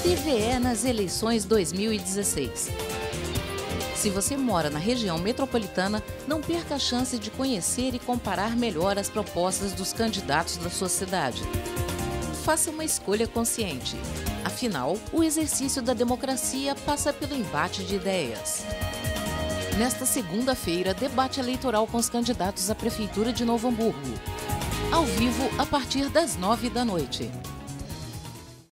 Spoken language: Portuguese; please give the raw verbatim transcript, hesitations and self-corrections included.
T V E nas eleições dois mil e dezesseis. Se você mora na região metropolitana, não perca a chance de conhecer e comparar melhor as propostas dos candidatos da sua cidade. Faça uma escolha consciente. Afinal, o exercício da democracia passa pelo embate de ideias. Nesta segunda-feira, debate eleitoral com os candidatos à Prefeitura de Novo Hamburgo. Ao vivo, a partir das nove da noite.